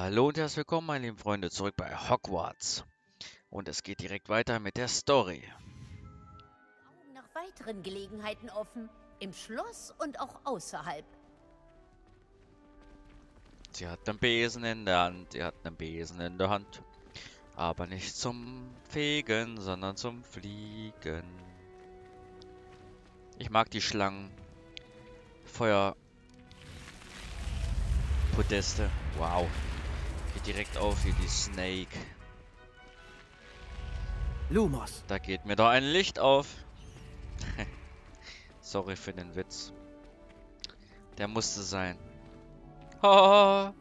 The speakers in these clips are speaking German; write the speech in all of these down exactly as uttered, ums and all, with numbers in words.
Hallo und herzlich willkommen, meine lieben Freunde, zurück bei Hogwarts. Und es geht direkt weiter mit der Story. Augen nach weiteren Gelegenheiten offen. Im Schloss und auch außerhalb. Sie hat einen Besen in der Hand, sie hat einen Besen in der Hand. Aber nicht zum Fegen, sondern zum Fliegen. Ich mag die Schlangen. Feuerpodeste. Wow. Geht direkt auf wie die Snake. Lumos. Da geht mir doch ein Licht auf. Sorry für den Witz. Der musste sein. Ha!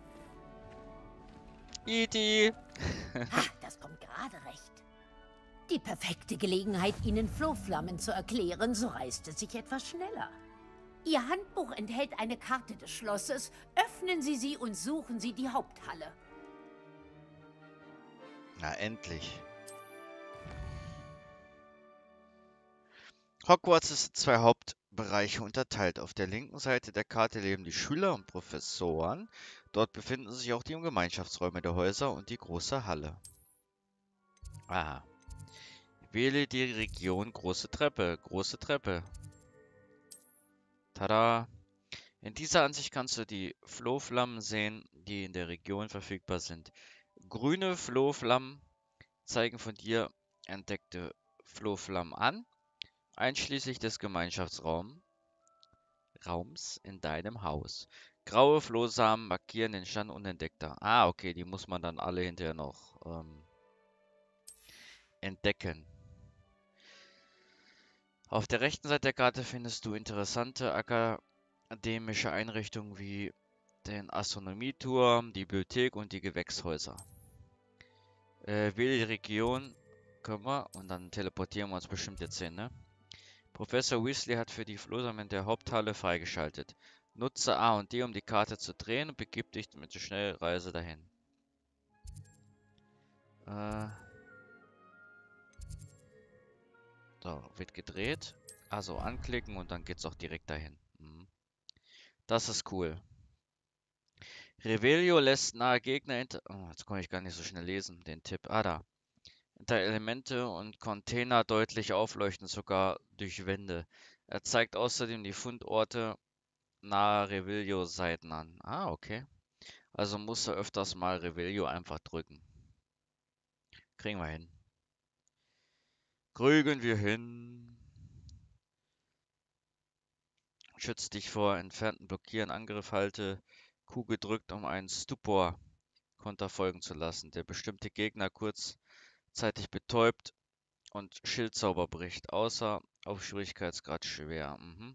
E T Ha, das kommt gerade recht. Die perfekte Gelegenheit, Ihnen Flohflammen zu erklären, so reißt es sich etwas schneller. Ihr Handbuch enthält eine Karte des Schlosses. Öffnen Sie sie und suchen Sie die Haupthalle. Na, endlich. Hogwarts ist in zwei Hauptbereiche unterteilt. Auf der linken Seite der Karte leben die Schüler und Professoren. Dort befinden sich auch die Gemeinschaftsräume der Häuser und die große Halle. Aha. Wähle die Region Große Treppe. Große Treppe. Tada! In dieser Ansicht kannst du die Flohflammen sehen, die in der Region verfügbar sind. Grüne Flohflammen zeigen von dir entdeckte Flohflammen an, einschließlich des Gemeinschaftsraums Raums in deinem Haus. Graue Flohsamen markieren den Stand unentdeckter. Ah, okay, die muss man dann alle hinterher noch ähm, entdecken. Auf der rechten Seite der Karte findest du interessante akademische Einrichtungen wie den Astronomieturm, die Bibliothek und die Gewächshäuser. Äh, wähle die Region, können wir, und dann teleportieren wir uns bestimmt jetzt hin, ne? Professor Weasley hat für die Flohsamen der Haupthalle freigeschaltet. Nutze A und D, um die Karte zu drehen und begib dich mit der Schnellreise dahin. Äh, so, wird gedreht. Also anklicken und dann geht's auch direkt dahin. Mhm. Das ist cool. Revelio lässt nahe Gegner hinter... Oh, jetzt kann ich gar nicht so schnell lesen, den Tipp. Ah, da. Hinter Elemente und Container deutlich aufleuchten, sogar durch Wände. Er zeigt außerdem die Fundorte nahe Revelio-Seiten an. Ah, okay. Also muss er öfters mal Revelio einfach drücken. Kriegen wir hin. Kriegen wir hin. Schütz dich vor entfernten Blockieren, Angriff, halte Q gedrückt, um einen Stupor-Konter folgen zu lassen, der bestimmte Gegner kurzzeitig betäubt und Schildzauber bricht, außer auf Schwierigkeitsgrad schwer. Mhm.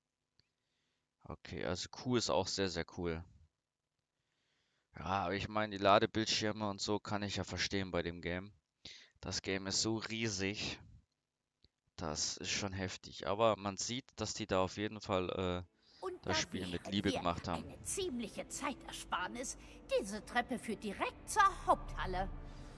Okay, also Q ist auch sehr, sehr cool. Ja, aber ich meine, die Ladebildschirme und so kann ich ja verstehen bei dem Game. Das Game ist so riesig. Das ist schon heftig. Aber man sieht, dass die da auf jeden Fall äh, Und da das Spiel mit wäre Liebe hier gemacht haben. eine ziemliche Zeitersparnis. Diese Treppe führt direkt zur Haupthalle.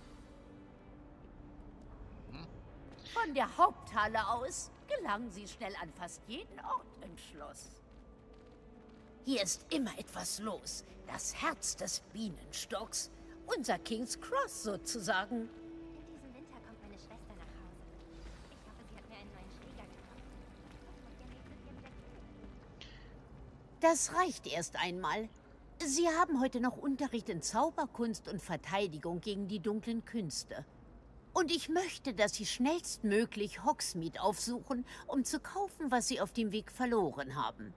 Hm? Von der Haupthalle aus gelangen Sie schnell an fast jeden Ort im Schloss. Hier ist immer etwas los. Das Herz des Bienenstocks. Unser King's Cross sozusagen. In diesem Winter kommt meine Schwester nach Hause. Ich hoffe, sie hat mir einen neuen Schläger gekauft. Und ihr nächstes Jahr wieder Das reicht erst einmal. Sie haben heute noch Unterricht in Zauberkunst und Verteidigung gegen die dunklen Künste. Und ich möchte, dass Sie schnellstmöglich Hogsmeade aufsuchen, um zu kaufen, was Sie auf dem Weg verloren haben.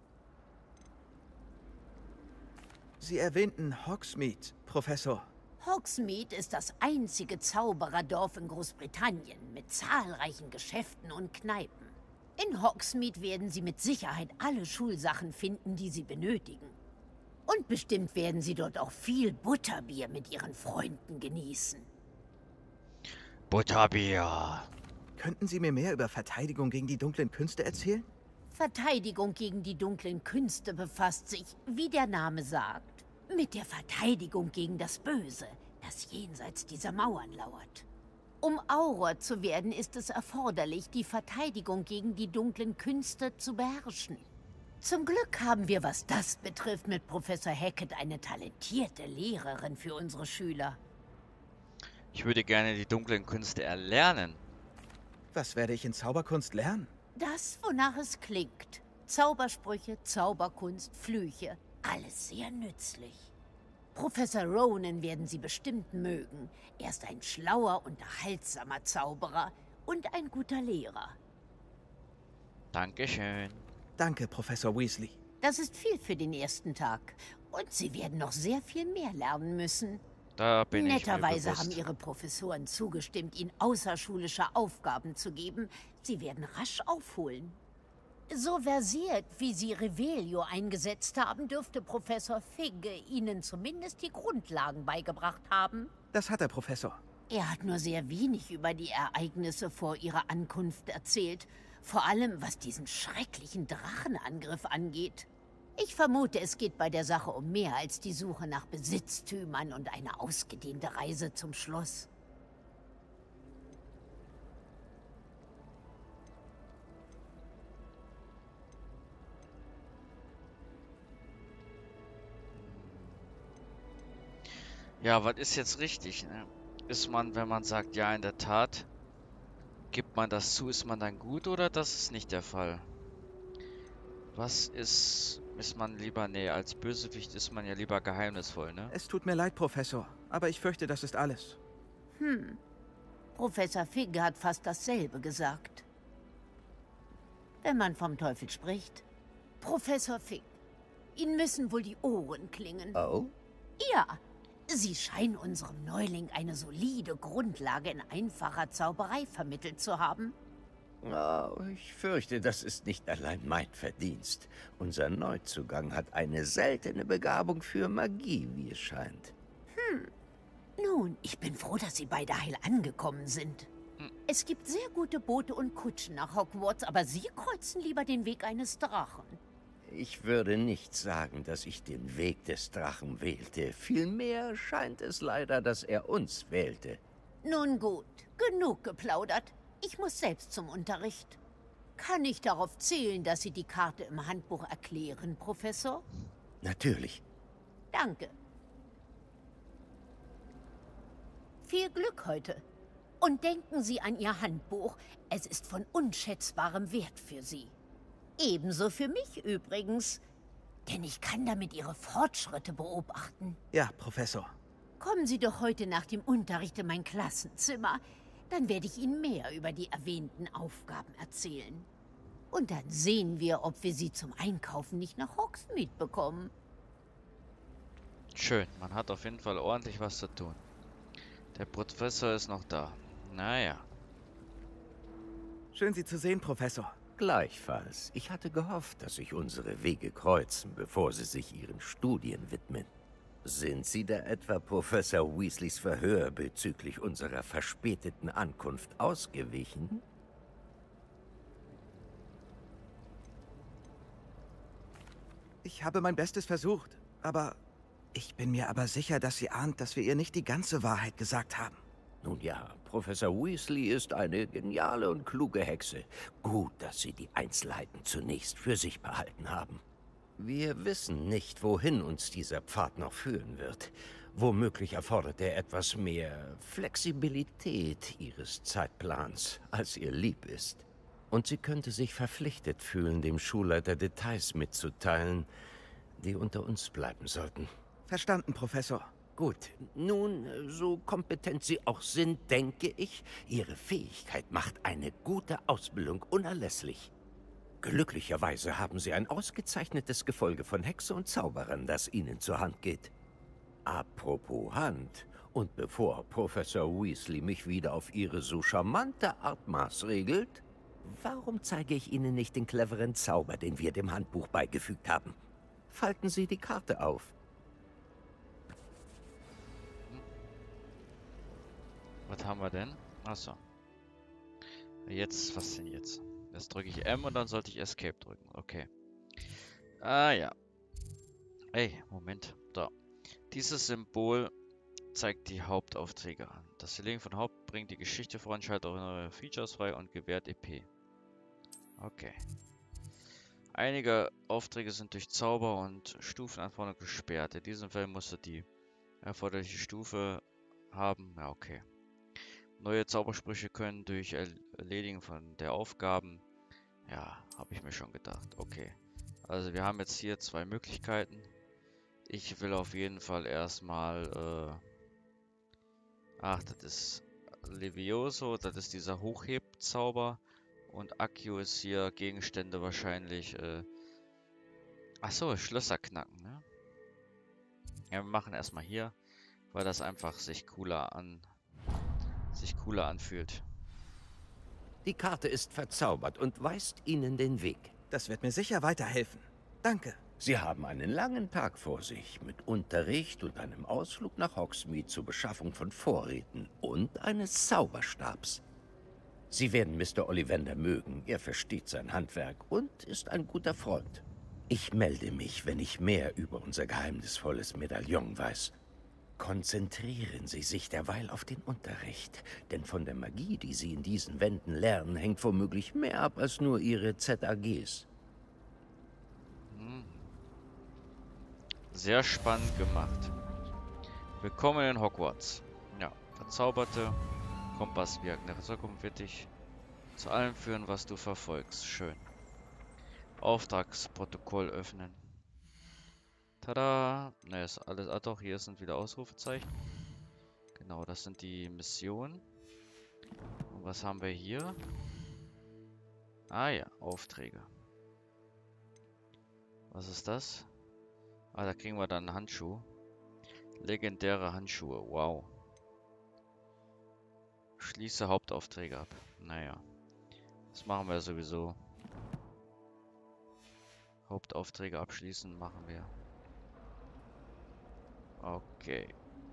Sie erwähnten Hogsmeade, Professor. Hogsmeade ist das einzige Zaubererdorf in Großbritannien mit zahlreichen Geschäften und Kneipen. In Hogsmeade werden Sie mit Sicherheit alle Schulsachen finden, die Sie benötigen. Und bestimmt werden Sie dort auch viel Butterbier mit Ihren Freunden genießen. Butterbier. Könnten Sie mir mehr über Verteidigung gegen die dunklen Künste erzählen? Verteidigung gegen die dunklen Künste befasst sich, wie der Name sagt, mit der Verteidigung gegen das Böse, das jenseits dieser Mauern lauert. Um Auror zu werden, ist es erforderlich, die Verteidigung gegen die dunklen Künste zu beherrschen. Zum Glück haben wir, was das betrifft, mit Professor Hackett eine talentierte Lehrerin für unsere Schüler. Ich würde gerne die dunklen Künste erlernen. Was werde ich in Zauberkunst lernen? Das, wonach es klingt. Zaubersprüche, Zauberkunst, Flüche. Alles sehr nützlich. Professor Ronen werden Sie bestimmt mögen. Er ist ein schlauer, unterhaltsamer Zauberer und ein guter Lehrer. Dankeschön. Danke, Professor Weasley. Das ist viel für den ersten Tag. Und Sie werden noch sehr viel mehr lernen müssen. Da bin ich mir Netterweise bewusst. haben Ihre Professoren zugestimmt, Ihnen außerschulische Aufgaben zu geben. Sie werden rasch aufholen. So versiert, wie Sie Revelio eingesetzt haben, dürfte Professor Figge Ihnen zumindest die Grundlagen beigebracht haben. Das hat der Professor. Er hat nur sehr wenig über die Ereignisse vor Ihrer Ankunft erzählt. Vor allem, was diesen schrecklichen Drachenangriff angeht. Ich vermute, es geht bei der Sache um mehr als die Suche nach Besitztümern und eine ausgedehnte Reise zum Schloss. Ja, was ist jetzt richtig, ne? Ist man, wenn man sagt, ja, in der Tat, gibt man das zu, ist man dann gut oder das ist nicht der Fall? Was ist, ist man lieber, nee, als Bösewicht ist man ja lieber geheimnisvoll, ne? Es tut mir leid, Professor, aber ich fürchte, das ist alles. Hm. Professor Figge hat fast dasselbe gesagt. Wenn man vom Teufel spricht. Professor Figge, Ihnen müssen wohl die Ohren klingen. Oh? Ja, Sie scheinen unserem Neuling eine solide Grundlage in einfacher Zauberei vermittelt zu haben. Oh, ich fürchte, das ist nicht allein mein Verdienst. Unser Neuzugang hat eine seltene Begabung für Magie, wie es scheint. Hm. Nun, ich bin froh, dass Sie beide heil angekommen sind. Es gibt sehr gute Boote und Kutschen nach Hogwarts, aber Sie kreuzen lieber den Weg eines Drachen. Ich würde nicht sagen, dass ich den Weg des Drachen wählte. Vielmehr scheint es leider, dass er uns wählte. Nun gut, genug geplaudert. Ich muss selbst zum Unterricht. Kann ich darauf zählen, dass Sie die Karte im Handbuch erklären, Professor? Natürlich. Danke. Viel Glück heute. Und denken Sie an Ihr Handbuch. Es ist von unschätzbarem Wert für Sie. Ebenso für mich übrigens. Denn ich kann damit Ihre Fortschritte beobachten. Ja, Professor. Kommen Sie doch heute nach dem Unterricht in mein Klassenzimmer. Dann werde ich Ihnen mehr über die erwähnten Aufgaben erzählen. Und dann sehen wir, ob wir Sie zum Einkaufen nicht nach Hogsmeade bekommen. Schön, man hat auf jeden Fall ordentlich was zu tun. Der Professor ist noch da. Naja. Schön, Sie zu sehen, Professor. Gleichfalls. Ich hatte gehofft, dass sich unsere Wege kreuzen, bevor Sie sich Ihren Studien widmen. Sind Sie da etwa Professor Weasleys Verhör bezüglich unserer verspäteten Ankunft ausgewichen? Ich habe mein Bestes versucht, aber ich bin mir aber sicher, dass sie ahnt, dass wir ihr nicht die ganze Wahrheit gesagt haben. Nun ja, Professor Weasley ist eine geniale und kluge Hexe. Gut, dass Sie die Einzelheiten zunächst für sich behalten haben. Wir wissen nicht, wohin uns dieser Pfad noch führen wird. Womöglich erfordert er etwas mehr Flexibilität Ihres Zeitplans, als ihr lieb ist. Und sie könnte sich verpflichtet fühlen, dem Schulleiter Details mitzuteilen, die unter uns bleiben sollten. Verstanden, Professor. Gut, nun, so kompetent Sie auch sind, denke ich, Ihre Fähigkeit macht eine gute Ausbildung unerlässlich. Glücklicherweise haben Sie ein ausgezeichnetes Gefolge von Hexe und Zauberern, das Ihnen zur Hand geht. Apropos Hand, und bevor Professor Weasley mich wieder auf Ihre so charmante Art maßregelt, warum zeige ich Ihnen nicht den cleveren Zauber, den wir dem Handbuch beigefügt haben? Falten Sie die Karte auf. Was haben wir denn? Achso. Jetzt, was denn jetzt? Jetzt drücke ich M und dann sollte ich Escape drücken. Okay. Ah ja. Ey, Moment. Da. Dieses Symbol zeigt die Hauptaufträge an. Das Verlegen von Haupt bringt die Geschichte voran, schaltet auch neue Features frei und gewährt E P. Okay. Einige Aufträge sind durch Zauber und Stufenanforderungen gesperrt. In diesem Fall musst du die erforderliche Stufe haben. Ja, okay. Neue Zaubersprüche können durch Erledigen von der Aufgaben. Ja, habe ich mir schon gedacht. Okay. Also wir haben jetzt hier zwei Möglichkeiten. Ich will auf jeden Fall erstmal... Äh Ach, das ist Levioso. Das ist dieser Hochhebzauber. Und Accio ist hier Gegenstände wahrscheinlich... Äh Achso, Schlösser knacken, ne? Ja, wir machen erstmal hier, weil das einfach sich cooler an... sich cooler anfühlt. Die Karte ist verzaubert und weist Ihnen den Weg. Das wird mir sicher weiterhelfen. Danke. Sie haben einen langen Tag vor sich, mit Unterricht und einem Ausflug nach Hogsmeade zur Beschaffung von Vorräten und eines Zauberstabs. Sie werden Mister Ollivander mögen, er versteht sein Handwerk und ist ein guter Freund. Ich melde mich, wenn ich mehr über unser geheimnisvolles Medaillon weiß. Konzentrieren Sie sich derweil auf den Unterricht, denn von der Magie, die Sie in diesen Wänden lernen, hängt womöglich mehr ab als nur Ihre Z A Gs. Hm. Sehr spannend gemacht. Willkommen in Hogwarts. Ja, verzauberte Kompass wirken. Der Versorgung wird dich zu allem führen, was du verfolgst. Schön. Auftragsprotokoll öffnen. Tada! Ne, ist alles. Ah doch, hier sind wieder Ausrufezeichen. Genau, das sind die Missionen. Und was haben wir hier? Ah ja, Aufträge. Was ist das? Ah, da kriegen wir dann einen Handschuh. Legendäre Handschuhe, wow. Schließe Hauptaufträge ab. Naja. Das machen wir sowieso. Hauptaufträge abschließen machen wir. Okay.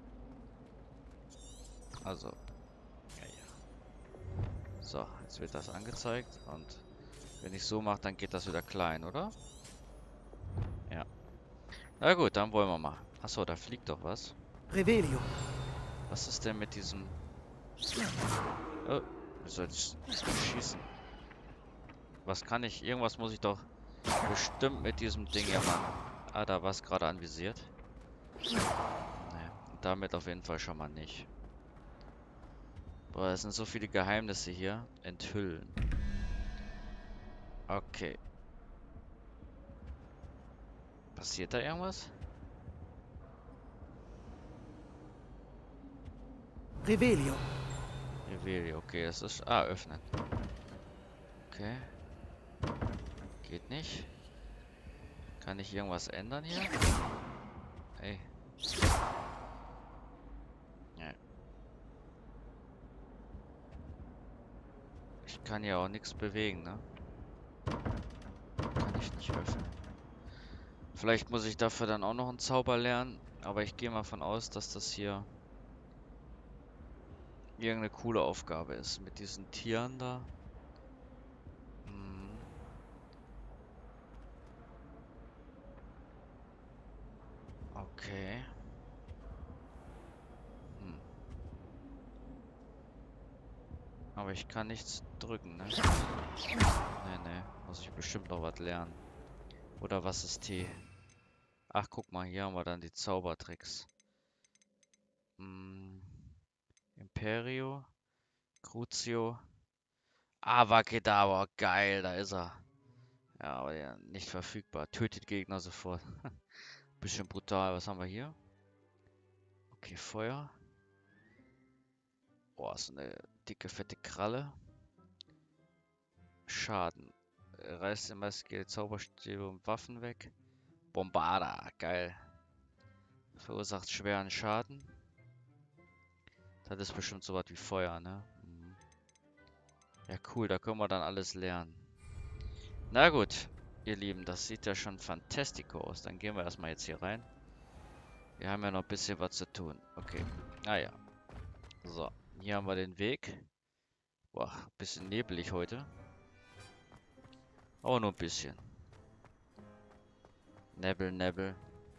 Also. Ja, ja. So, jetzt wird das angezeigt. Und wenn ich so mache, dann geht das wieder klein, oder? Ja. Na gut, dann wollen wir mal. Achso, da fliegt doch was. Revelio. Was ist denn mit diesem... Oh, wie soll ich schießen? Was kann ich? Irgendwas muss ich doch bestimmt mit diesem Ding hier machen. Ah, da war es gerade anvisiert. Nee, damit auf jeden Fall schon mal nicht. Boah, es sind so viele Geheimnisse hier. Enthüllen. Okay. Passiert da irgendwas? Revelio. Revelio, okay, das ist... Ah, öffnen. Okay. Geht nicht. Kann ich irgendwas ändern hier? Ey. Ja. Ich kann ja auch nichts bewegen, ne? Kann ich nicht öffnen. Vielleicht muss ich dafür dann auch noch einen Zauber lernen. Aber ich gehe mal von aus, dass das hier irgendeine coole Aufgabe ist. Mit diesen Tieren da. Hm. Okay. Hm. Aber ich kann nichts drücken, ne? Ne, ne. Muss ich bestimmt noch was lernen. Oder was ist T? Ach, guck mal, hier haben wir dann die Zaubertricks. Hm. Imperio. Crucio. Avacadabra. Geil, da ist er. Ja, aber ja, nicht verfügbar. Tötet Gegner sofort. Bisschen brutal. Was haben wir hier? Okay, Feuer. Boah, so eine dicke, fette Kralle. Schaden. Reißt immer Zauberstäbe und Waffen weg. Bombarda. Geil. Verursacht schweren Schaden. Das ist bestimmt so was wie Feuer, ne? Mhm. Ja, cool. Da können wir dann alles lernen. Na gut, ihr Lieben. Das sieht ja schon fantastico aus. Dann gehen wir erstmal jetzt hier rein. Wir haben ja noch ein bisschen was zu tun. Okay. Ah ja. So. Hier haben wir den Weg. Boah, bisschen nebelig heute. Aber nur ein bisschen. Nebel, Nebel.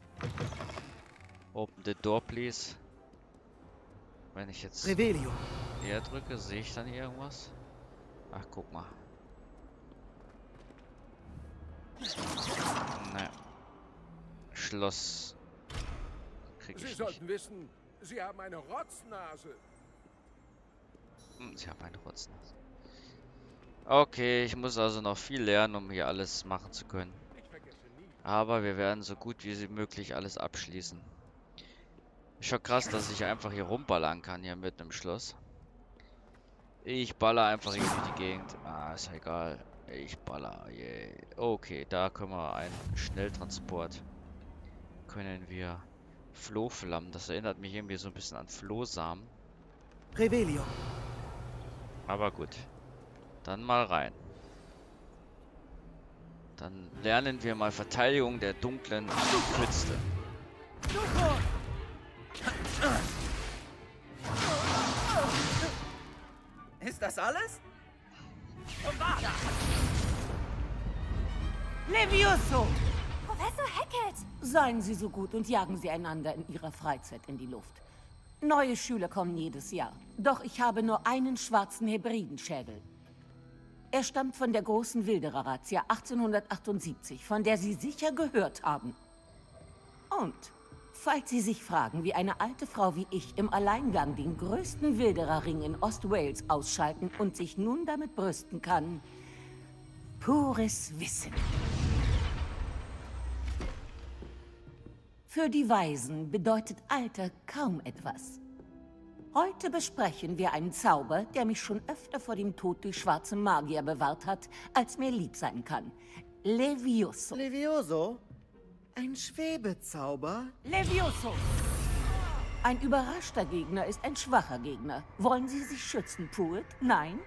Open the door, please. Wenn ich jetzt Revelio. eher drücke, sehe ich dann irgendwas? Ach, guck mal. Ne. Schloss. Krieg Sie ich sollten nicht. wissen, Sie haben eine Rotznase. Hm, ich habe eine Rotznase. Okay, ich muss also noch viel lernen, um hier alles machen zu können. Ich vergesse nie. Aber wir werden so gut wie möglich alles abschließen. Ist schon krass, dass ich einfach hier rumballern kann, hier mitten im Schloss. Ich baller einfach hier durch die Gegend. Ah, ist egal. Ich baller. Yeah. Okay, da können wir einen Schnelltransport. Können wir Flohflammen. Das erinnert mich irgendwie so ein bisschen an Flohsamen. Revelio. Aber gut. Dann mal rein. Dann lernen wir mal Verteidigung der dunklen Künste. Ist das alles? Levioso! Professor Hackett! Seien Sie so gut und jagen Sie einander in Ihrer Freizeit in die Luft. Neue Schüler kommen jedes Jahr. Doch ich habe nur einen schwarzen Hebridenschädel. Er stammt von der großen Wilderer-Razzia achtzehnhundertachtundsiebzig, von der Sie sicher gehört haben. Und falls Sie sich fragen, wie eine alte Frau wie ich im Alleingang den größten Wildererring in Ostwales ausschalten und sich nun damit brüsten kann, pures Wissen. Für die Weisen bedeutet Alter kaum etwas. Heute besprechen wir einen Zauber, der mich schon öfter vor dem Tod durch schwarze Magier bewahrt hat, als mir lieb sein kann. Levioso. Levioso? Ein Schwebezauber? Levioso! Ein überraschter Gegner ist ein schwacher Gegner. Wollen Sie sich schützen, Pruitt? Nein?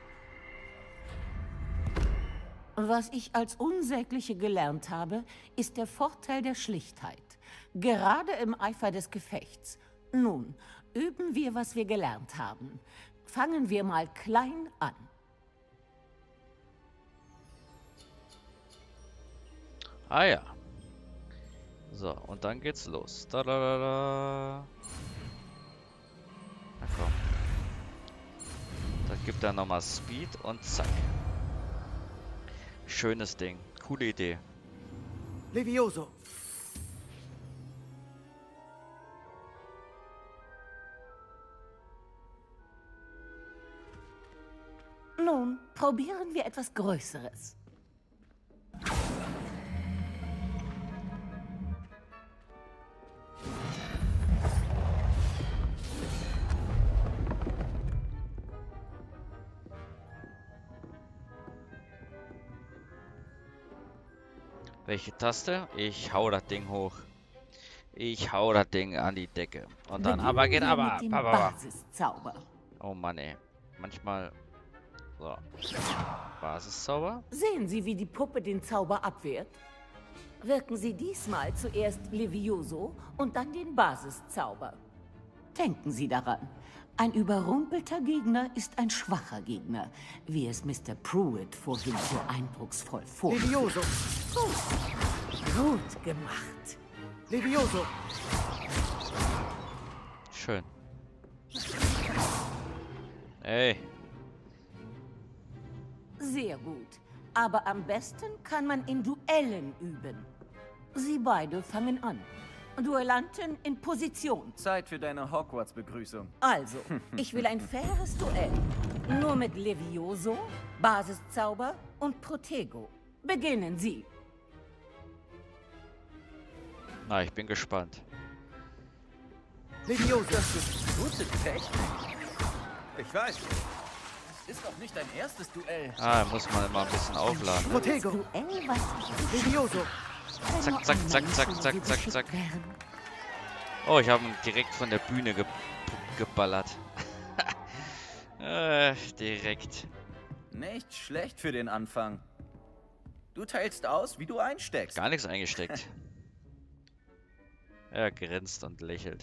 Was ich als Unsägliche gelernt habe, ist der Vorteil der Schlichtheit. Gerade im Eifer des Gefechts. Nun, üben wir, was wir gelernt haben. Fangen wir mal klein an. Ah ja. So, und dann geht's los. Da, da, da, da. Na komm. Dann gibt er nochmal Speed und zack. Schönes Ding. Coole Idee. Levioso. Nun, probieren wir etwas Größeres. Welche Taste? Ich hau das Ding hoch. Ich hau das Ding an die Decke. Und dann aber geht Beginnen wir aber. mit dem aber. Basiszauber. Oh Mann, ey. Manchmal. So. Basiszauber. Sehen Sie, wie die Puppe den Zauber abwehrt? Wirken Sie diesmal zuerst Levioso und dann den Basiszauber. Denken Sie daran. Ein überrumpelter Gegner ist ein schwacher Gegner, wie es Mister Pruitt vorhin so eindrucksvoll vortrug. Levioso. Gut. Gut gemacht. Levioso. Schön. Ey. Sehr gut. Aber am besten kann man in Duellen üben. Sie beide fangen an. Duellanten in Position. Zeit für deine Hogwarts-Begrüßung. Also, ich will ein faires Duell. Nur mit Levioso, Basiszauber und Protego. Beginnen Sie. Na, ich bin gespannt. Levioso. Das ist gute Technik. Ich weiß. Das ist doch nicht dein erstes Duell. Ah, muss man immer ein bisschen aufladen. Protego. Duell, was ich Levioso. Wenn Zack, nur zack, ein zack, Mensch, zack, wo zack, Sie zack, geschickt zack. wären. Oh, ich habe ihn direkt von der Bühne ge geballert. äh, direkt. Nicht schlecht für den Anfang. Du teilst aus, wie du einsteckst. Gar nichts eingesteckt. Er grinst und lächelt.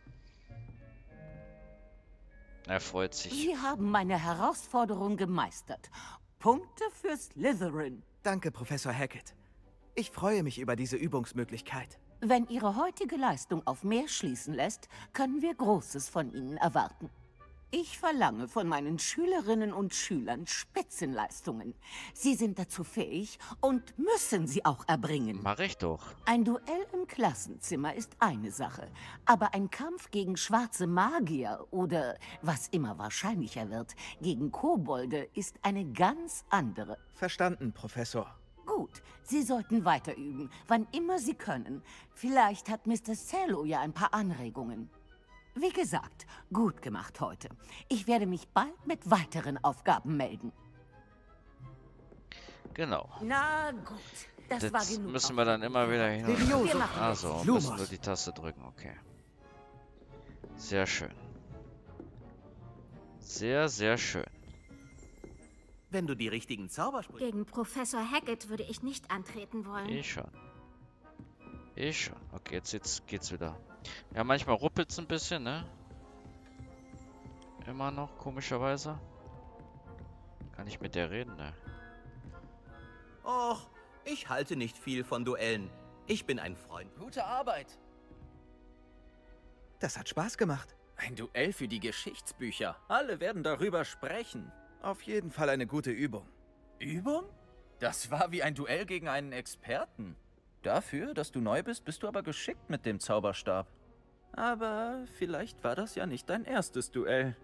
Er freut sich. Sie haben meine Herausforderung gemeistert. Punkte für Slytherin. Danke, Professor Hackett. Ich freue mich über diese Übungsmöglichkeit. Wenn Ihre heutige Leistung auf mehr schließen lässt, können wir Großes von Ihnen erwarten. Ich verlange von meinen Schülerinnen und Schülern Spitzenleistungen. Sie sind dazu fähig und müssen sie auch erbringen. Mach ich doch. Ein Duell im Klassenzimmer ist eine Sache, aber ein Kampf gegen schwarze Magier oder, was immer wahrscheinlicher wird, gegen Kobolde ist eine ganz andere. Verstanden, Professor. Gut, Sie sollten weiter üben, wann immer Sie können. Vielleicht hat Mister Cello ja ein paar Anregungen. Wie gesagt, gut gemacht heute. Ich werde mich bald mit weiteren Aufgaben melden. Genau. Na gut, das war Jetzt genug. müssen wir dann immer wieder hin und Levioso. Wir machen Also, das. müssen Lumos. wir die Taste drücken, okay. Sehr schön. Sehr, sehr schön. Wenn du die richtigen Zaubersprüche... Gegen Professor Hackett würde ich nicht antreten wollen. Ich schon. Ich schon. Okay, jetzt, jetzt geht's wieder. Ja, manchmal ruppelt's ein bisschen, ne? Immer noch, komischerweise. Kann ich mit der reden, ne? Och, ich halte nicht viel von Duellen. Ich bin ein Freund. Gute Arbeit. Das hat Spaß gemacht. Ein Duell für die Geschichtsbücher. Alle werden darüber sprechen. Auf jeden Fall eine gute Übung. Übung? Das war wie ein Duell gegen einen Experten. Dafür, dass du neu bist, bist du aber geschickt mit dem Zauberstab. Aber vielleicht war das ja nicht dein erstes Duell.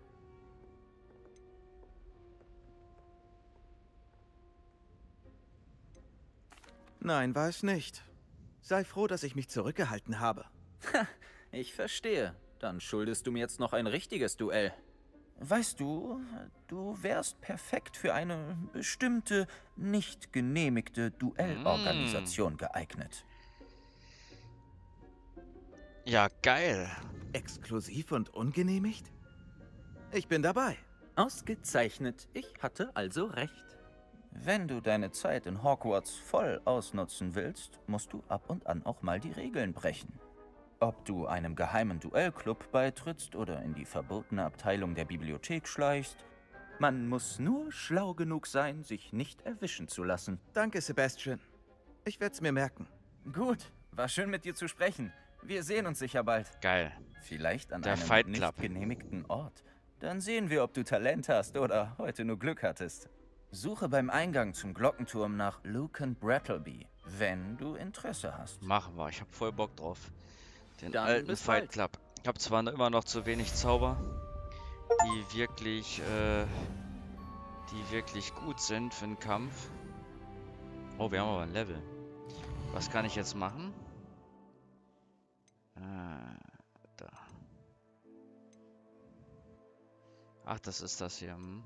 Nein, war es nicht. Sei froh, dass ich mich zurückgehalten habe. Ich verstehe. Dann schuldest du mir jetzt noch ein richtiges Duell. Weißt du, du wärst perfekt für eine bestimmte, nicht genehmigte Duellorganisation geeignet. Ja, geil. Exklusiv und ungenehmigt? Ich bin dabei. Ausgezeichnet. Ich hatte also recht. Wenn du deine Zeit in Hogwarts voll ausnutzen willst, musst du ab und an auch mal die Regeln brechen. Ob du einem geheimen Duellclub beitrittst oder in die verbotene Abteilung der Bibliothek schleichst, man muss nur schlau genug sein, sich nicht erwischen zu lassen. Danke, Sebastian. Ich werde es mir merken. Gut, war schön mit dir zu sprechen. Wir sehen uns sicher bald. Geil. Vielleicht an Der einem Fight nicht Club. genehmigten Ort. Dann sehen wir, ob du Talent hast oder heute nur Glück hattest. Suche beim Eingang zum Glockenturm nach Lucan Brattleby, wenn du Interesse hast. Machen wir. Ich hab voll Bock drauf. Den Dann alten bis Fight bald. Club. Ich habe zwar noch immer noch zu wenig Zauber, die wirklich, äh, die wirklich gut sind für den Kampf. Oh, wir haben aber ein Level. Was kann ich jetzt machen? Äh, da. Ach, das ist das hier. Hm.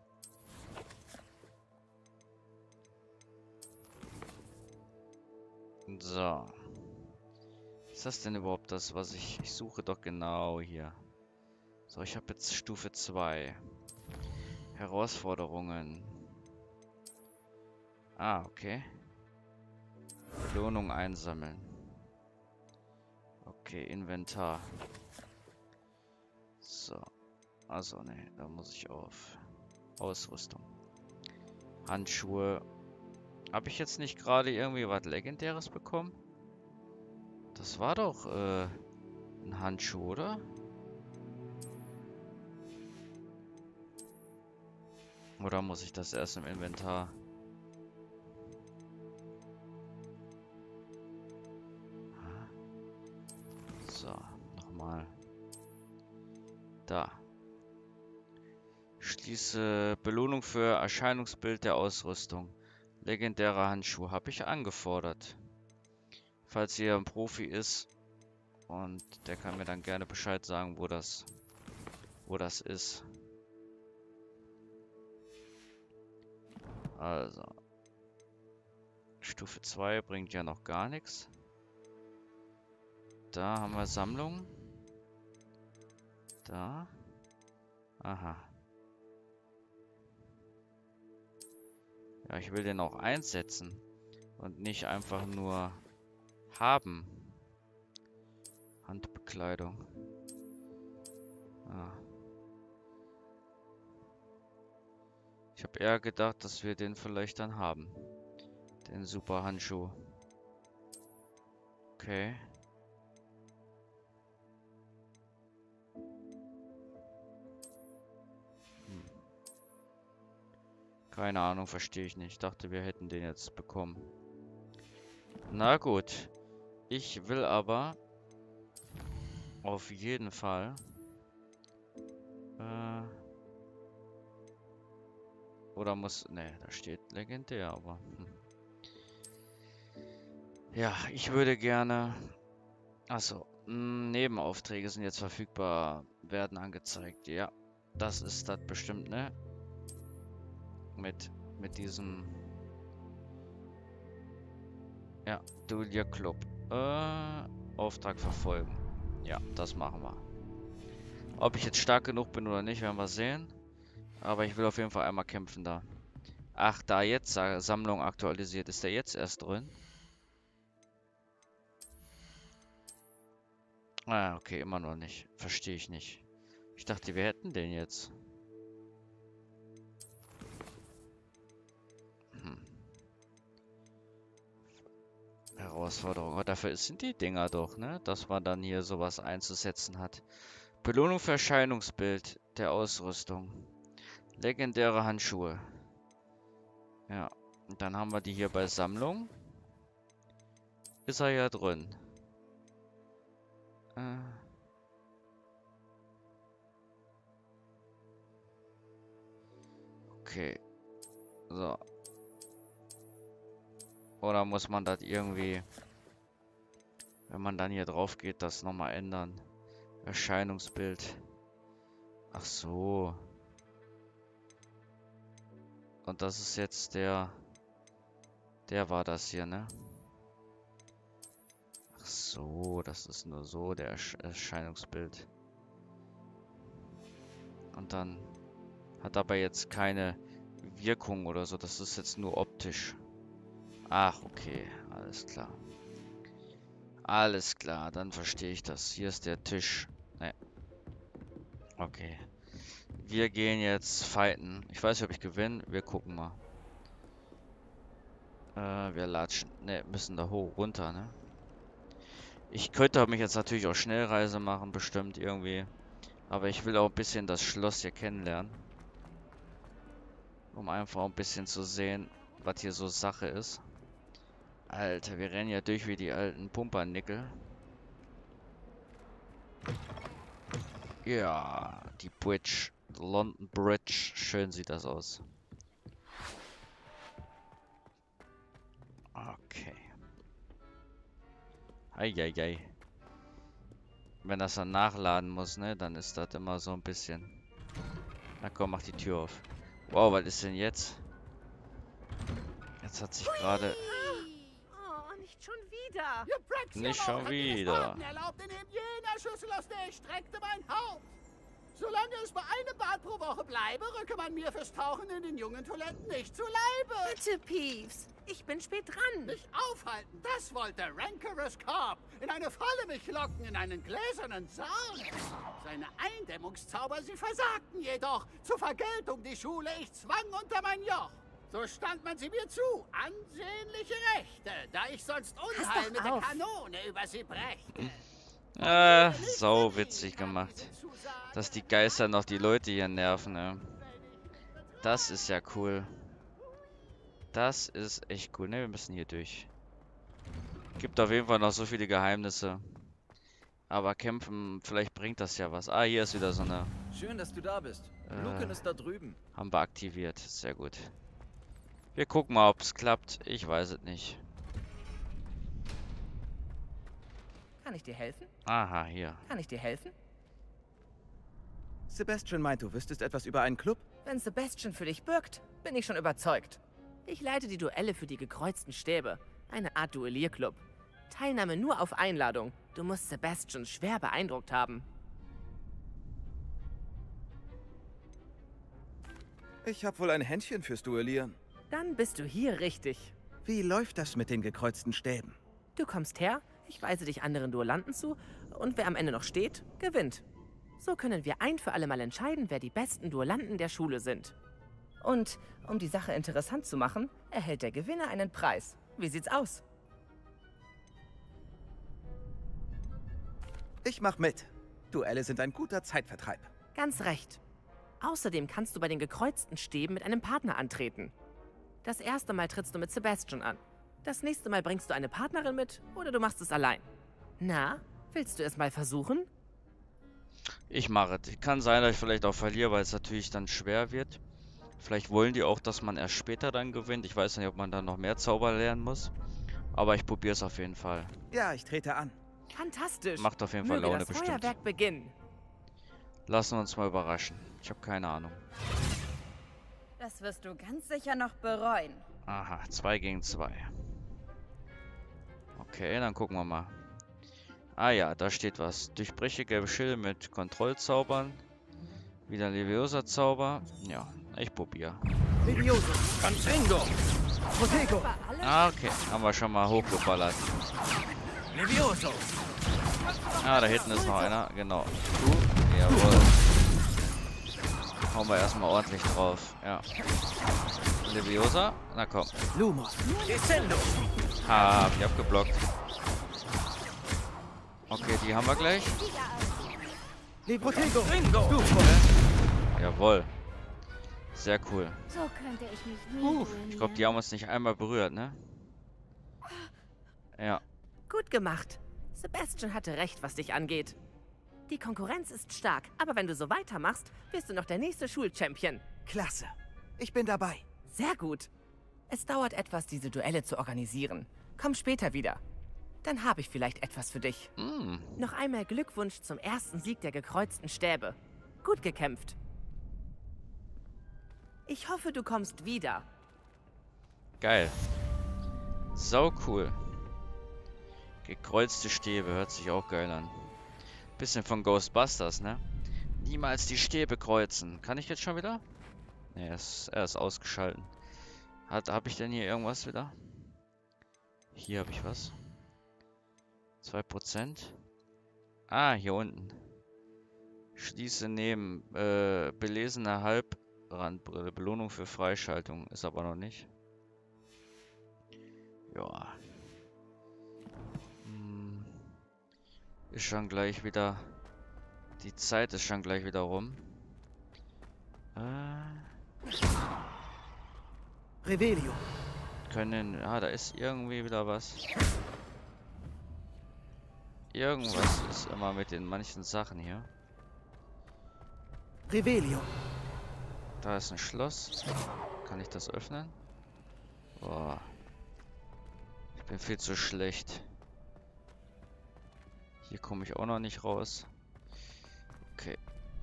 So. Ist das denn überhaupt das, was ich... Ich suche doch genau hier. So, ich habe jetzt Stufe zwei. Herausforderungen. Ah, okay. Belohnung einsammeln. Okay, Inventar. So. Also, ne, da muss ich auf Ausrüstung. Handschuhe. Habe ich jetzt nicht gerade irgendwie was Legendäres bekommen? Das war doch äh, ein Handschuh, oder? Oder muss ich das erst im Inventar? So, nochmal. Da. Schließe Belohnung für Erscheinungsbild der Ausrüstung. Legendärer Handschuh habe ich angefordert. Falls hier ein Profi ist und der kann mir dann gerne Bescheid sagen, wo das wo das ist. Also Stufe zwei bringt ja noch gar nichts. Da haben wir Sammlung. Da. Aha. Ja, ich will den auch einsetzen und nicht einfach nur haben. Handbekleidung. Ah. Ich habe eher gedacht, dass wir den vielleicht dann haben. Den super Handschuh. Okay. Keine Ahnung, verstehe ich nicht. Ich dachte, wir hätten den jetzt bekommen. Na gut. Ich will aber auf jeden Fall äh, oder muss... Ne, da steht legendär, aber... Hm. Ja, ich würde gerne... Achso, Nebenaufträge sind jetzt verfügbar, werden angezeigt. Ja, das ist das bestimmt, ne? Mit, mit diesem... Ja, Duelia Club. Äh, Auftrag verfolgen. Ja, das machen wir. Ob ich jetzt stark genug bin oder nicht, werden wir sehen. Aber ich will auf jeden Fall einmal kämpfen da. Ach, da jetzt Sammlung aktualisiert. Ist der jetzt erst drin? Ah, okay, immer noch nicht. Verstehe ich nicht. Ich dachte, wir hätten den jetzt. Hm. Herausforderung. Aber dafür sind die Dinger doch, ne? Dass man dann hier sowas einzusetzen hat. Belohnung für Erscheinungsbild der Ausrüstung. Legendäre Handschuhe. Ja. Und dann haben wir die hier bei Sammlung. Ist er ja drin. Äh. Okay. So. Oder muss man das irgendwie, wenn man dann hier drauf geht, das nochmal ändern? Erscheinungsbild. Ach so. Und das ist jetzt der... Der war das hier, ne? Ach so, das ist nur so der Ersch Erscheinungsbild. Und dann hat aber jetzt keine Wirkung oder so. Das ist jetzt nur optisch. Ach, okay. Alles klar. Alles klar, dann verstehe ich das. Hier ist der Tisch. Ne. Okay. Wir gehen jetzt fighten. Ich weiß nicht, ob ich gewinne. Wir gucken mal. Äh, wir latschen. Ne, müssen da hoch, runter, ne? Ich könnte mich jetzt natürlich auch Schnellreise machen, bestimmt irgendwie. Aber ich will auch ein bisschen das Schloss hier kennenlernen. Um einfach ein bisschen zu sehen, was hier so Sache ist. Alter, wir rennen ja durch wie die alten Pumpernickel. Ja, die Bridge. London Bridge. Schön sieht das aus. Okay. Eieiei. Wenn das dann nachladen muss, ne, dann ist das immer so ein bisschen... Na komm, mach die Tür auf. Wow, was ist denn jetzt? Jetzt hat sich gerade... Oh, nicht schon wieder. Nicht schon wieder. Erlaubt in jener Schüssel, aus der ich streckte mein Haupt. Solange es bei einem Bad pro Woche bleibe, rücke man mir fürs Tauchen in den jungen Toiletten nicht zu Leibe. Bitte, Peeves. Ich bin spät dran. Mich aufhalten, das wollte Rancorous Corp. In eine Falle mich locken, in einen gläsernen Sarg. Seine Eindämmungszauber, sie versagten jedoch. Zur Vergeltung die Schule, ich zwang unter mein Joch. So stand man sie mir zu. Ansehnliche Rechte, da ich sonst Unheil mit der Kanone über sie brächte. Ah, sau witzig gemacht. Dass die Geister noch die Leute hier nerven, ne? Das ist ja cool. Das ist echt cool. Ne, wir müssen hier durch. Gibt auf jeden Fall noch so viele Geheimnisse. Aber kämpfen, vielleicht bringt das ja was. Ah, hier ist wieder so eine... Schön, dass du da bist. Äh, Lucan ist da drüben. Haben wir aktiviert. Sehr gut. Wir gucken mal, ob es klappt. Ich weiß es nicht. Kann ich dir helfen? Aha, hier. Kann ich dir helfen? Sebastian meint, du wüsstest etwas über einen Club? Wenn Sebastian für dich bürgt, bin ich schon überzeugt. Ich leite die Duelle für die gekreuzten Stäbe. Eine Art Duellierclub. Teilnahme nur auf Einladung. Du musst Sebastian schwer beeindruckt haben. Ich habe wohl ein Händchen fürs Duellieren. Dann bist du hier richtig. Wie läuft das mit den gekreuzten Stäben? Du kommst her, ich weise dich anderen Duellanten zu und wer am Ende noch steht, gewinnt. So können wir ein für alle Mal entscheiden, wer die besten Duellanten der Schule sind. Und um die Sache interessant zu machen, erhält der Gewinner einen Preis. Wie sieht's aus? Ich mach mit. Duelle sind ein guter Zeitvertreib. Ganz recht. Außerdem kannst du bei den gekreuzten Stäben mit einem Partner antreten. Das erste Mal trittst du mit Sebastian an. Das nächste Mal bringst du eine Partnerin mit oder du machst es allein. Na, willst du es mal versuchen? Ich mache es. Kann sein, dass ich vielleicht auch verliere, weil es natürlich dann schwer wird. Vielleicht wollen die auch, dass man erst später dann gewinnt. Ich weiß nicht, ob man dann noch mehr Zauber lernen muss. Aber ich probiere es auf jeden Fall. Ja, ich trete an. Fantastisch. Macht auf jeden Fall Möge Laune das bestimmt. Feuerwerk beginnen. Lassen wir uns mal überraschen. Ich habe keine Ahnung. Das wirst du ganz sicher noch bereuen. Aha, zwei gegen zwei. Okay, dann gucken wir mal. Ah ja, da steht was. Durchbreche gelbe Schilde mit Kontrollzaubern. Wieder Leviosa-Zauber. Ja, ich probiere. Levioso. Consingo. Protego. Ah, okay. Haben wir schon mal hochgeballert. Levioso. Ah, da hinten ist noch einer. Genau. Du? Jawohl. Hauen wir erstmal ordentlich drauf. Ja. Leviosa? Na komm. Lumos. Descendo. Ha, hab ich abgeblockt. Okay, die haben wir gleich. Le Protego. Ringo. Jawohl. Sehr cool. So könnte ich mich nie Uh, ruinieren. ich glaube, die haben uns nicht einmal berührt, ne? Ja. Gut gemacht. Sebastian hatte recht, was dich angeht. Die Konkurrenz ist stark, aber wenn du so weitermachst, wirst du noch der nächste Schulchampion. Klasse. Ich bin dabei. Sehr gut. Es dauert etwas, diese Duelle zu organisieren. Komm später wieder. Dann habe ich vielleicht etwas für dich. Mm. Noch einmal Glückwunsch zum ersten Sieg der gekreuzten Stäbe. Gut gekämpft. Ich hoffe, du kommst wieder. Geil. Sau cool. Gekreuzte Stäbe, hört sich auch geil an. Bisschen von Ghostbusters, ne? Niemals die Stäbe kreuzen. Kann ich jetzt schon wieder? Ne, er ist, er ist ausgeschalten. Hat, hab ich denn hier irgendwas wieder? Hier habe ich was. zwei Prozent. Ah, hier unten. Schließe neben äh, belesene Halbrandbrille. Belohnung für Freischaltung. Ist aber noch nicht. Ja. Hm. Ist schon gleich wieder... Die Zeit ist schon gleich wieder rum. Äh... Revelio. Können... Ah, da ist irgendwie wieder was. Irgendwas ist immer mit den manchen Sachen hier. Revelio. Da ist ein Schloss. Kann ich das öffnen? Boah. Ich bin viel zu schlecht. Hier komme ich auch noch nicht raus. Okay.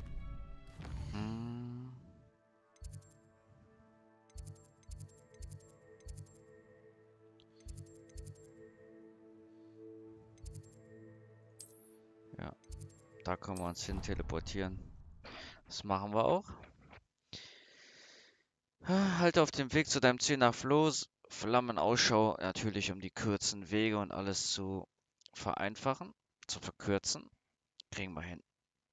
Hm. Ja. Da können wir uns hin teleportieren. Das machen wir auch. Halte auf dem Weg zu deinem Ziel nach Floß Flammen Ausschau, natürlich um die kurzen Wege und alles zu vereinfachen, zu verkürzen. Kriegen wir hin.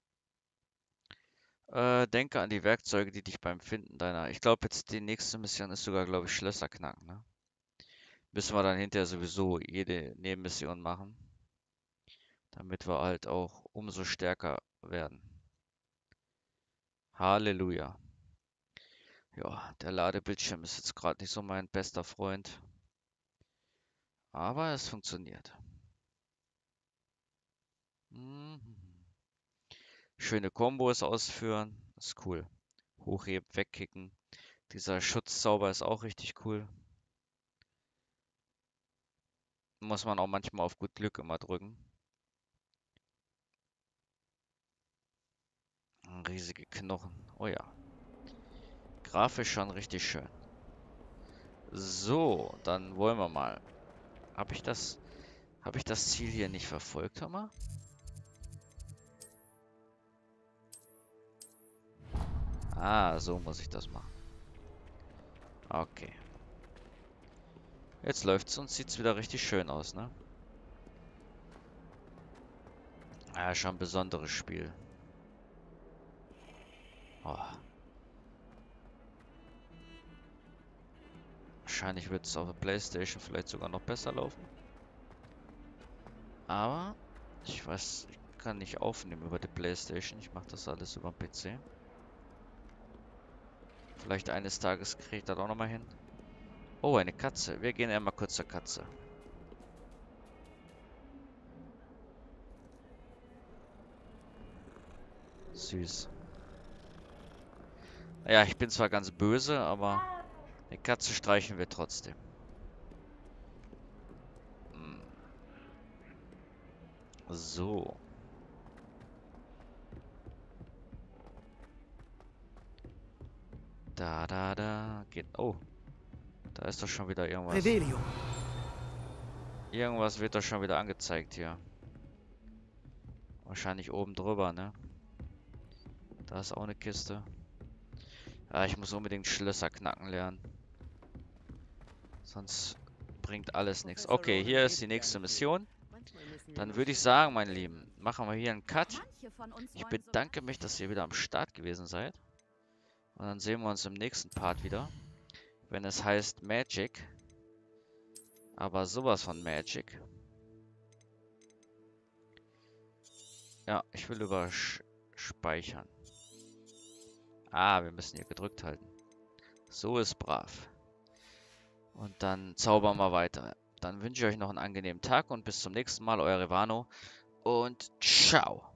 Äh, denke an die Werkzeuge, die dich beim Finden deiner... Ich glaube, jetzt die nächste Mission ist sogar, glaube ich, Schlösser knacken, ne? Müssen wir dann hinterher sowieso jede Nebenmission machen. Damit wir halt auch umso stärker werden. Halleluja. Ja, der Ladebildschirm ist jetzt gerade nicht so mein bester Freund. Aber es funktioniert. Mhm. Schöne Kombos ausführen. Ist cool. Hochheben, wegkicken. Dieser Schutzzauber ist auch richtig cool. Muss man auch manchmal auf gut Glück immer drücken. Riesige Knochen. Oh ja. Grafisch schon richtig schön. So, dann wollen wir mal. Habe ich das... Habe ich das Ziel hier nicht verfolgt, Hammer? Ah, so muss ich das machen. Okay. Jetzt läuft's und sieht's wieder richtig schön aus, ne? Ah, schon ein besonderes Spiel. Oh. Wahrscheinlich wird es auf der PlayStation vielleicht sogar noch besser laufen. Aber ich weiß, ich kann nicht aufnehmen über die PlayStation. Ich mache das alles über den P C. Vielleicht eines Tages kriege ich das auch nochmal hin. Oh, eine Katze. Wir gehen einmal kurz zur Katze. Süß. Ja, ich bin zwar ganz böse, aber eine Katze streichen wir trotzdem. Hm. So. Da, da, da. Geht. Oh. Da ist doch schon wieder irgendwas. Revelio. Irgendwas wird doch schon wieder angezeigt hier. Wahrscheinlich oben drüber, ne? Da ist auch eine Kiste. Ja, ich muss unbedingt Schlösser knacken lernen. Sonst bringt alles nichts. Okay, hier ist die nächste Mission. Dann würde ich sagen, meine Lieben, machen wir hier einen Cut. Ich bedanke mich, dass ihr wieder am Start gewesen seid. Und dann sehen wir uns im nächsten Part wieder. Wenn es heißt Magic. Aber sowas von Magic. Ja, ich will überspeichern. Ah, wir müssen hier gedrückt halten. So ist brav. Und dann zaubern wir weiter. Dann wünsche ich euch noch einen angenehmen Tag und bis zum nächsten Mal. Euer Revano. Und ciao.